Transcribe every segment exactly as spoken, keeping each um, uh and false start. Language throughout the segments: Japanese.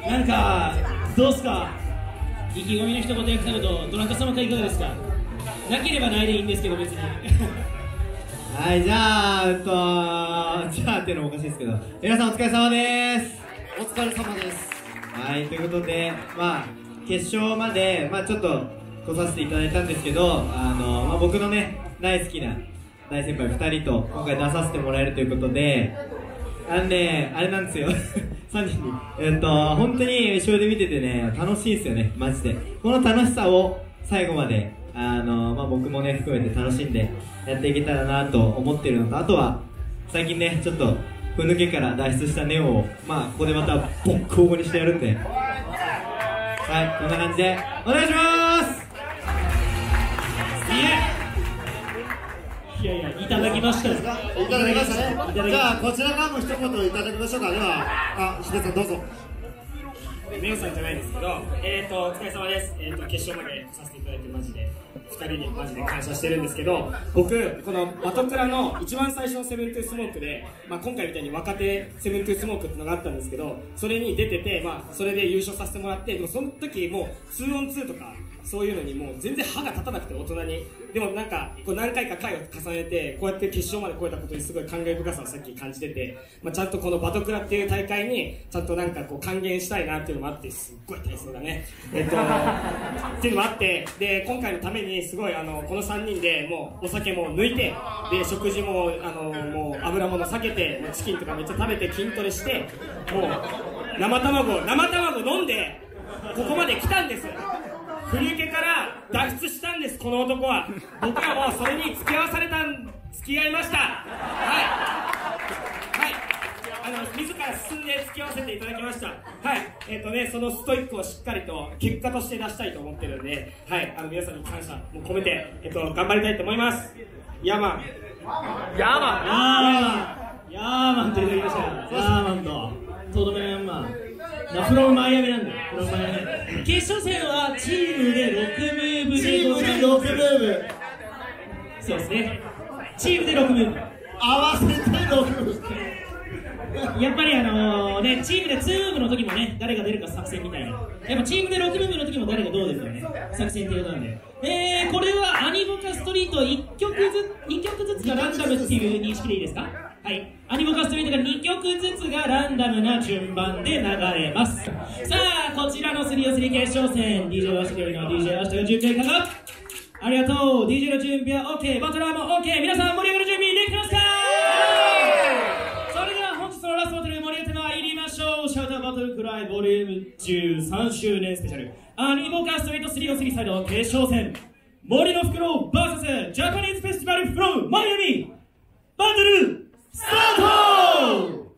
なんかどうすか、意気込みの一言や二言、どなた様かいかがですか。なければないでいいんですけど別にはい、じゃあ、えっと、じゃあっていうのもおかしいですけど、皆さんお疲れ様です。 お疲れ様です。 はい、ということで、まあ、決勝まで、まあちょっと来させていただいたんですけど、あの、まあ僕のね、大好きな大先輩ふたりと今回出させてもらえるということで、あのね、あれなんですよ。さんにんに。えっと、本当に後ろで見ててね、楽しいですよね、マジで。この楽しさを最後まで、あの、まあ僕もね、含めて楽しんでやっていけたらなと思ってるのと、あとは、最近ね、ちょっと、ふぬけから脱出したネオを、まあここでまたボッコボコにしてやるんで、はい、こんな感じで、お願いします。 いやいや、いただきましたよ。 いただきましたね。じゃあこちらからも一言いただきましょうか。では、あ、ひでさんどうぞ。 メオさんじゃないですけど、えーと、お疲れ様です。えーと、決勝まで来させていただいてマジでふたりにマジで感謝してるんですけど、僕、このバトクラの一番最初のセブントゥースモークで、まあ、今回みたいに若手セブントゥースモークっていうのがあったんですけど、それに出てて、まあ、それで優勝させてもらって、でもその時もうツーオンツーとかそういうのにもう全然歯が立たなくて、大人に。でもなんかこう何回か回を重ねてこうやって決勝まで超えたことにすごい感慨深さをさっき感じてて、まあ、ちゃんとこのバトクラっていう大会にちゃんとなんかこう還元したいなっていうのもあって、すっごい体操だね、えっとっていうのもあって、で今回のためにすごいあのこのさんにんでもうお酒も抜いて、で食事もあのもう油物避けて、もうチキンとかめっちゃ食べて筋トレして、もう生卵生卵飲んでここまで来たんです。ふぬけから脱出したんです、この男は。僕はもうそれに付き合わされたん、付き合いました。はいはい、あの自ら進んで付き合わせていただきました。はい、えっ、ー、とね、そのストイックをしっかりと結果として出したいと思ってるんで、はい、あの皆さんに感謝も込めて、えっ、ー、と頑張りたいと思います。ヤーマンヤーマンヤーマンヤーマンって言いましたよ。ヤーマンとトードメヤーマンフロムマイアミなんだよ。フロムマイアミ。決勝戦はチームでろくムーブでございます。 ろくムーブ。 そうですね。チームでろくムーブ。 合わせてろくムーブ。やっぱりあのね、チームでツームーブの時もね、誰が出るか作戦みたいな。やっぱチームでろくムーブの時も誰がどう出るかね、作戦っていうことなんで。えー、これはアニボカストリートいっきょくずつ、にきょくずつがランダムっていう認識でいいですか？はい、アニボカストリートがにきょくずつがランダムな順番で流れます。さあ、こちらの スリーオンスリー 決勝戦、 ディージェー ワシトよりの ディージェー ワシトが準備かかありがとう。 ディージェー の準備は OK、 バトラーも OK、 皆さん盛り上がる準備できてますか？それでは本日のラストバトル盛り上げてまいりましょう。シャウトバトルクライボリュームじゅうさん周年スペシャルアニボカストリート スリーオンスリー サイド決勝戦、森の袋 ブイエス ジャパニーズフェスティバル from マイアミバトルスタート。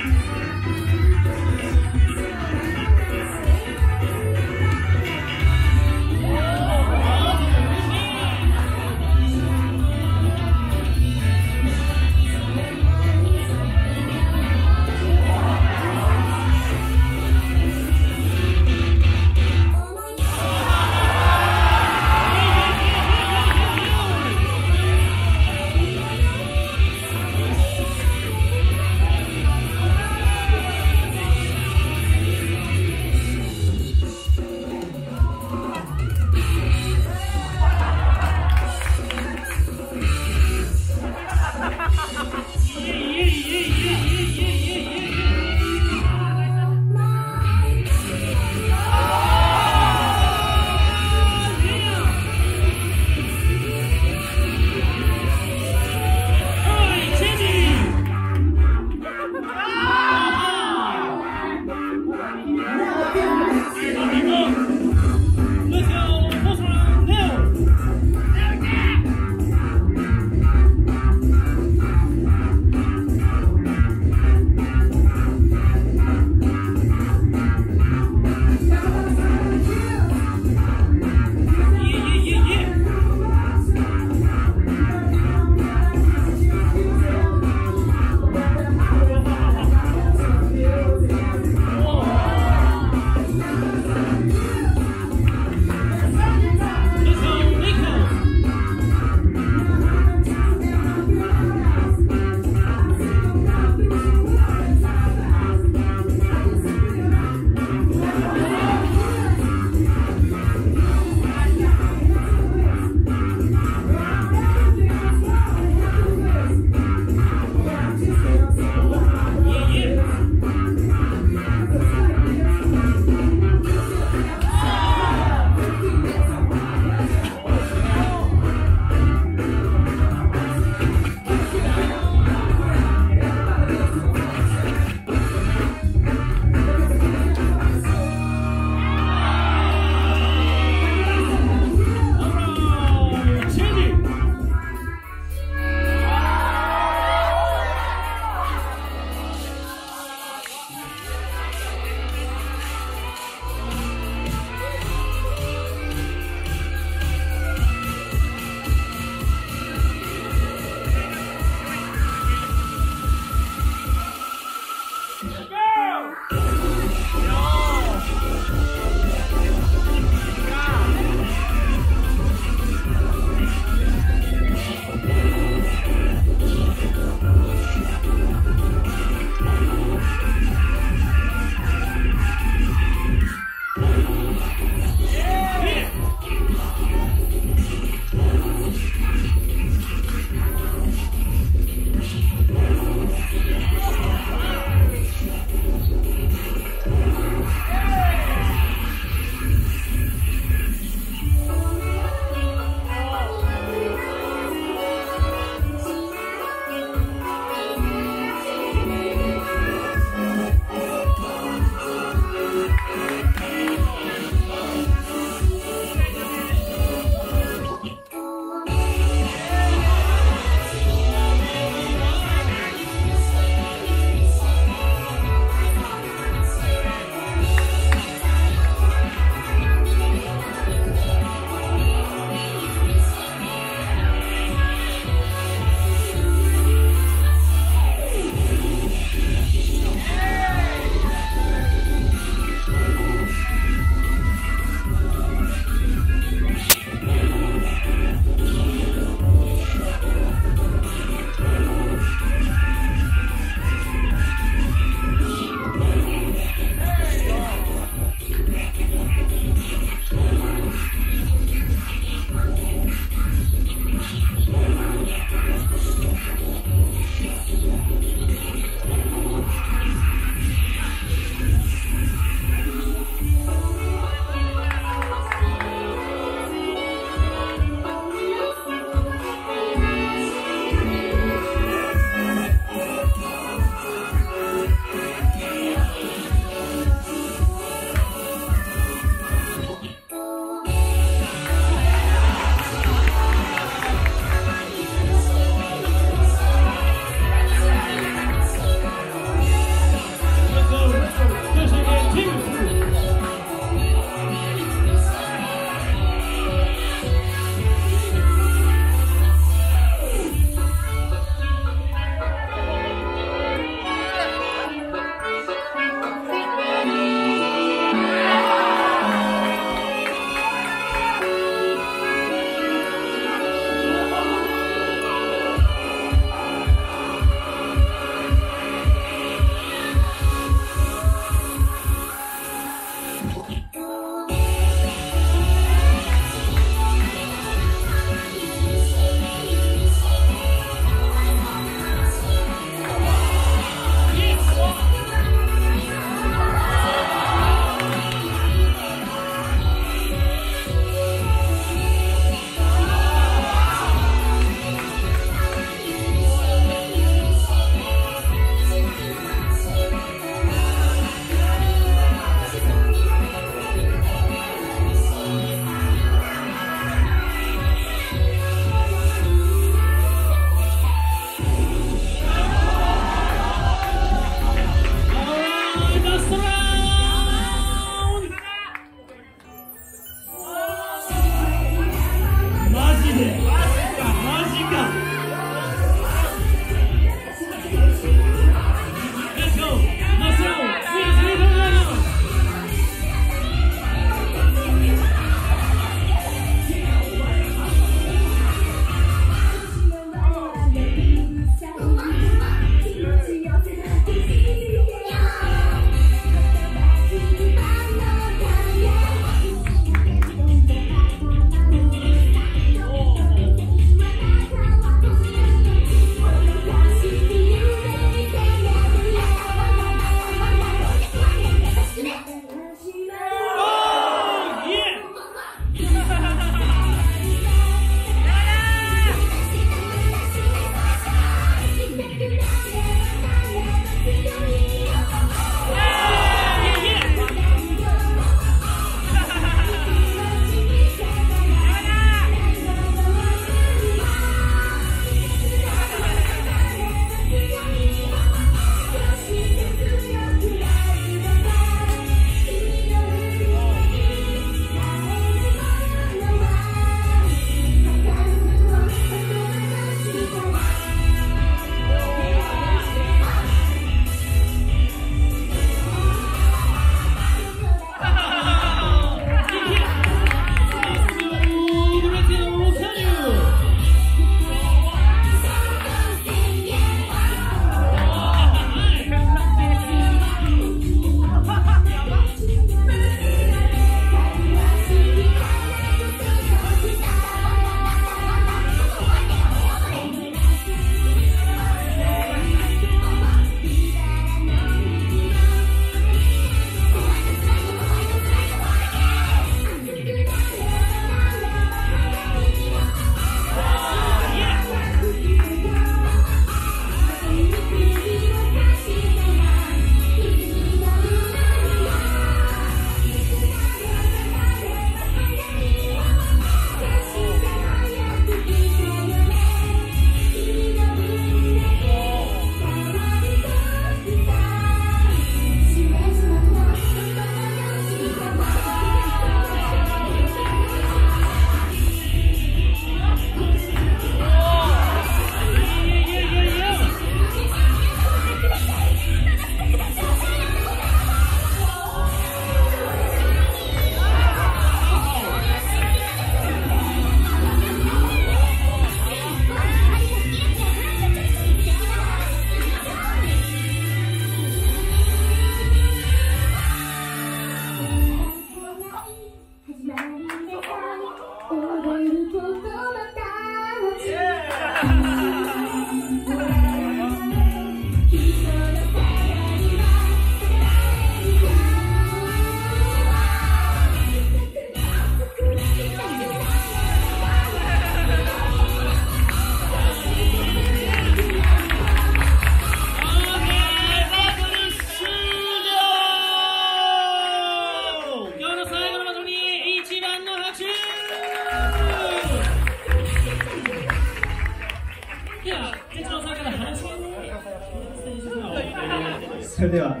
それでは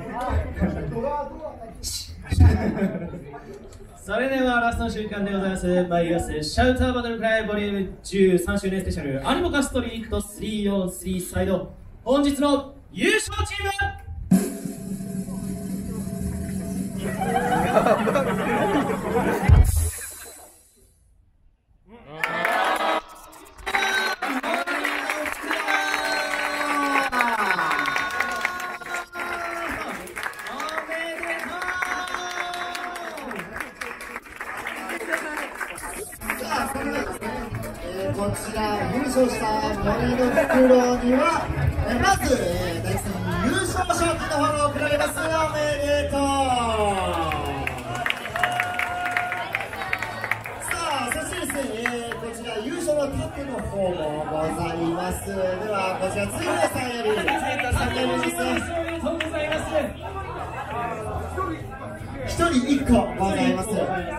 それではラストの瞬間でございます。マイアスシャウターバトルフライボリュームじゅうさん周年スペシャルアニモカストリート スリーオンスリー サイド、本日の優勝チームはこちら優勝した森の袋にはえまず、えー、大戦優勝賞金の方が贈られます。おめでとう。さあそしてですね、えー、こちら優勝の盾の方もございます。ではこちらつゆさんよりさんかいめですね。 おめでとうございます。 ひとりいっこございます。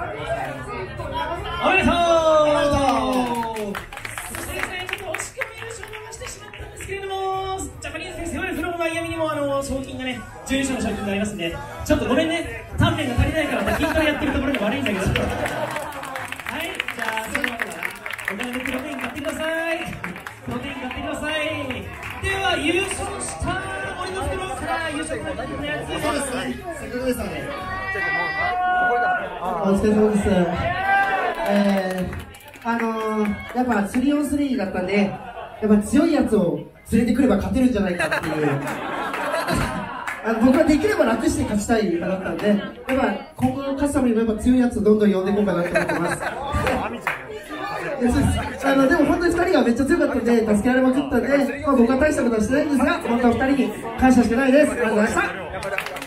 おめでとう。 おめでとう。 そしてですね、ちょっと惜しくも優勝を逃してしまったんですけれども、ジャパニーズ先生フロムマイアミにもあの賞金がね、準優勝の賞金がありますんで、ちょっとごめんね、鍛錬が足りないから筋トレやってるところが悪いんだけど。はい、じゃあその後はお金でプロテイン買ってください。プロテイン買ってください。では優勝した森の袋から優勝したのやつ。 そうですね。せっかくですので。 お疲れ様です。えー、あのー、やっぱスリーオンスリーだったんで、やっぱ強いやつを連れてくれば勝てるんじゃないかっていうあの僕はできれば楽して勝ちたい派だったんで、やっぱ今後のカスタムにもやっぱ強いやつをどんどん呼んでいこうかなと思ってますあのでも本当にふたりがめっちゃ強かったんで助けられまくったんで、まあ、僕は大したことはしてないんですが、本当はふたりに感謝しかないです。ありがとうございました。